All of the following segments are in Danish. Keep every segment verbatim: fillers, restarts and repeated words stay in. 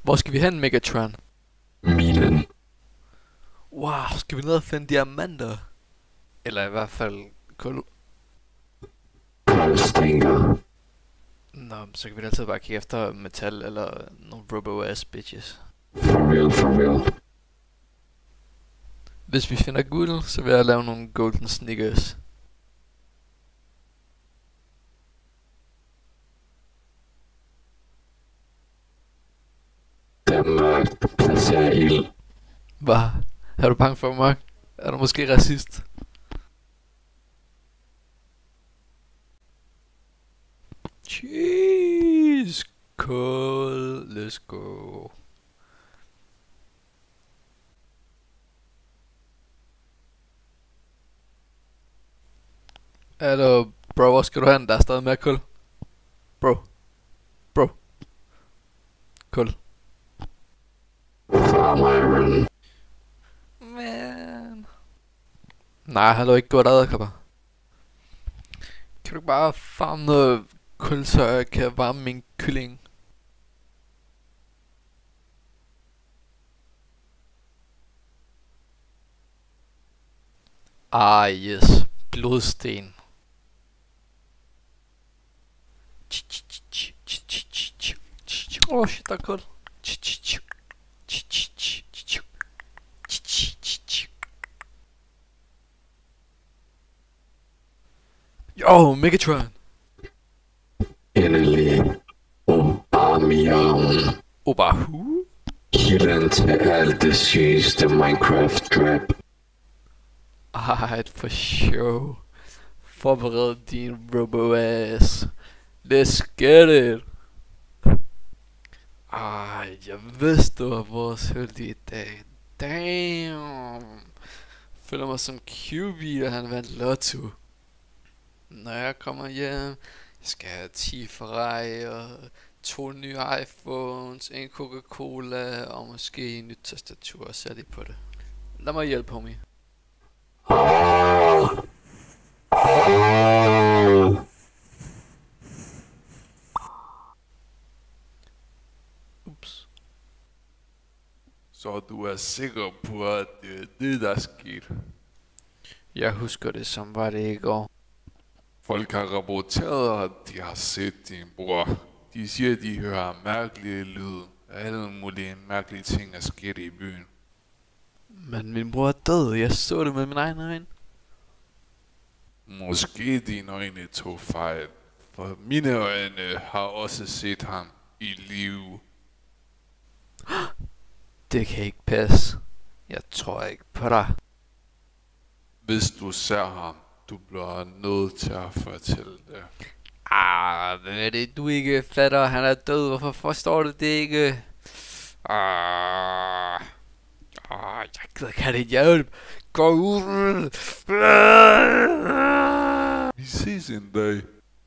Hvor skal vi hen, Megatron? Minen. Wow, skal vi ned og finde diamanter? Eller i hvert fald kul. Kulstinker. Nå, så kan vi altid bare kigge efter metal eller nogle robo-ass bitches. For real, for real. Hvis vi finder guld, så vil jeg lave nogle golden sneakers. Det er mørkt. Placer ild. Hvad? Er du bange for mig? Er du måske racist? Cheese, kul, let's go. Hallo, bro, hvor skal du hen? Der er stadig mere kul. Bro. Bro. Kul. Farm iron. Man. Nej, hallo, ikke gå der, kapper. Kan du ikke bare farme noget kul, så jeg kan varme min kylling? Ah, yes. Blodsten. Åh, oh, shit, der er kul. Yo, Megatron. Endelig. Obamion. Obahu? Kilden til alt det sygeste Minecraft trap. Ej, for show. Forbered din robo-ass. Let's get it. Ej, jeg vidste, du var vores heldige dag. Damn. Føler mig som Q B, da han vandt lotto. Når jeg kommer hjem, jeg skal have ti Ferrari og to nye iPhones, en Coca-Cola og måske en nyt tastatur og sætte på det. Lad mig hjælpe, homie. Ups. Så du er sikker på, at det er det, der er sket? Jeg husker det, som var det i går. Folk har rapporteret, at de har set din bror. De siger, at de hører mærkelige lyde. Alle mulige mærkelige ting er sket i byen. Men min bror er død, jeg så det med min egen øjne. Måske dine øjne tog fejl, for mine øjne har også set ham i live. Det kan ikke passe. Jeg tror ikke på dig. Hvis du ser ham, du bliver nødt til at fortælle det. Ah, hvad er det du ikke fatter? Han er død, hvorfor forstår du det ikke? Ah, ah jeg gider ikke have det hjælp. Gå ud. Vi ses en dag.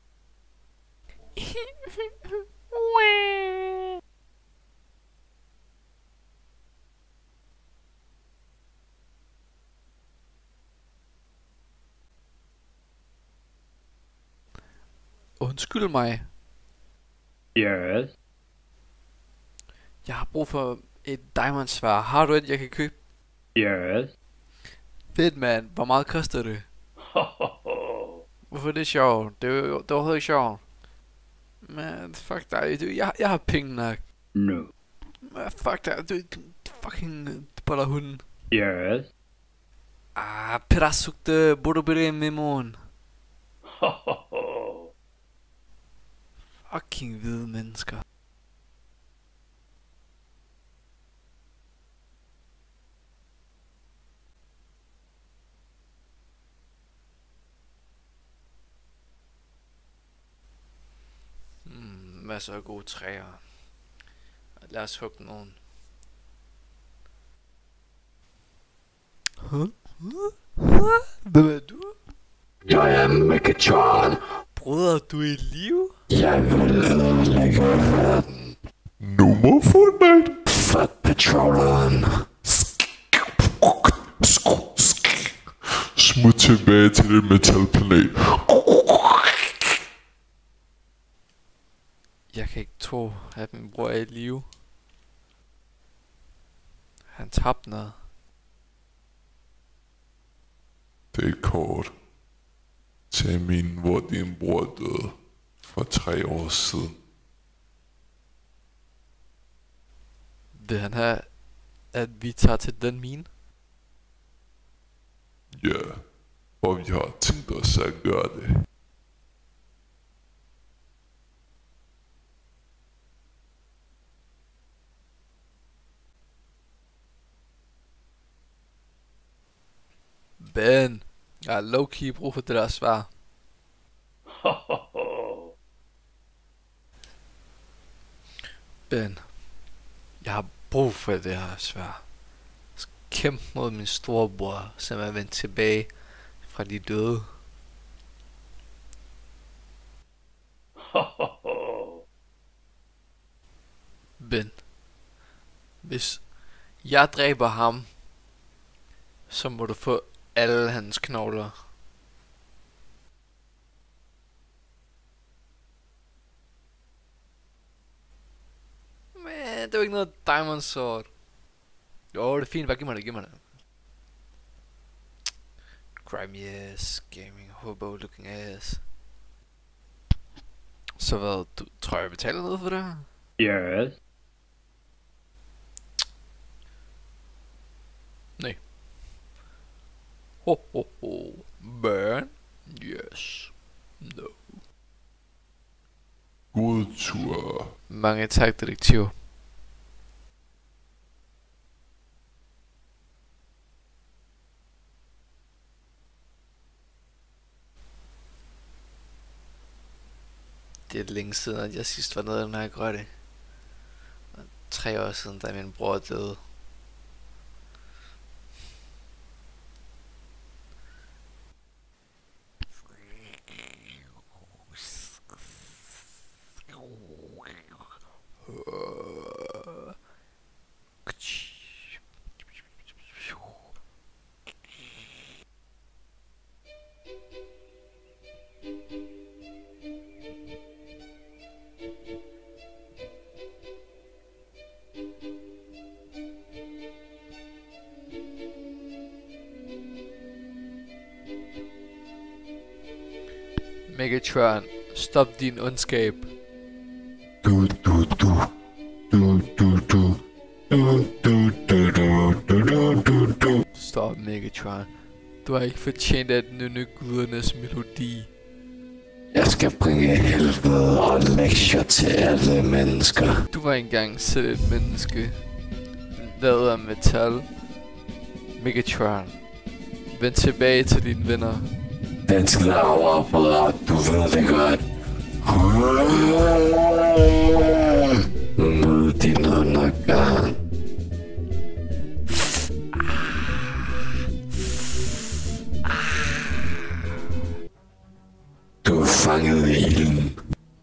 Undskyld mig. Yes. Jeg har brug for et diamondsværd. Har du et, jeg kan købe? Yes. Fedt, mand. Hvor meget koster det? Hvorfor er det sjovt? Det er jo det er overhovedet ikke sjovt. Man, fuck dig. Du, jeg, jeg har penge nok. No. Man, fuck dig. Du, du fucking boller hunden. Yes. Ah, perasukte borobere memon. Fucking hvide mennesker. Hmm, masser af gode træer. Lad os hugge nogen. Huh? Hvem er du? Jeg er Megatron. Bruder, du er i live? Jeg vil ødelægge verden. Nummer Fortnite. Fuck Petroleum. Smut tilbage til det metalplanet. Jeg kan ikke tro, at min bror er i live. Han tabte noget. Det er et kort til min, hvor din bror døde for tre år siden. Vil han have, at vi tager til den mine? Ja, og vi har tænkt os at gøre det. Ben, jeg har low-key brug for det der svar. Ben, jeg har brug for det her svar. Jeg skal kæmpe mod min storebror, som er vendt tilbage fra de døde. Ben, hvis jeg dræber ham, så må du få alle hans knogler. Men det er jo ikke noget diamond sword. Jo, det er fint, bare giv mig det, giv mig det. Grimy ass, gaming hobo looking ass. Så hvad, du tror jeg betaler noget for det her? Yes. Nej. Ho ho ho. Burn? Yes. No. God tur. Mange tak, detektiv. Det er længe siden, at jeg sidst var nede i den her grotte. Tre år siden, da min bror døde. Megatron, stop din ondskab. Du, du, du. Du, du, du. Du, du, du, du, du, du, du. Stop, Megatron. Du har ikke fortjent at nynne gudernes melodi. Jeg skal bringe helvede og lektier til alle mennesker. Du var engang selv et menneske, lavet af metal. Megatron, vend tilbage til dine venner. Den slaver, bror, du ved det godt. Mød din undergang. Du er fanget i ilden.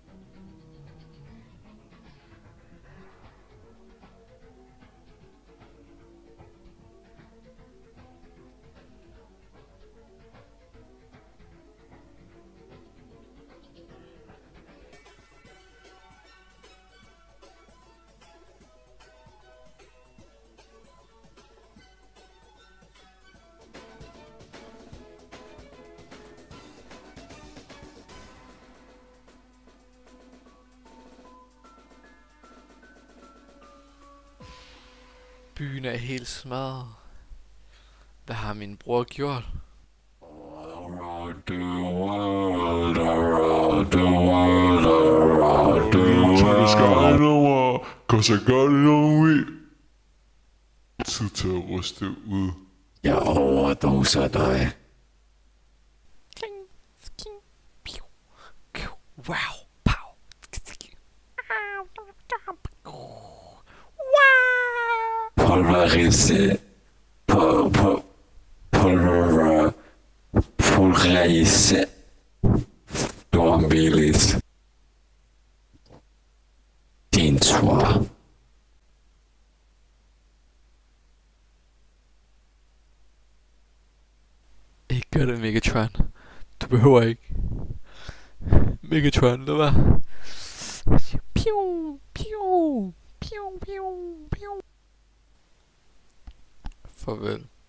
Byen er helt smadret. Hvad har min bror gjort? Around the world, around the world, around the world. over, cause I got it on me. Tid til at ryste ud. Jeg overdoser dig. Wow. Pow. Pulverise. Pul, pul, pulver. Pulverise. Stormbilligt. Din tur. Ikke gør det, Megatron. Du behøver ikke. Megatron, lad være. Piu, piu, piu, piu, piu. Farvel.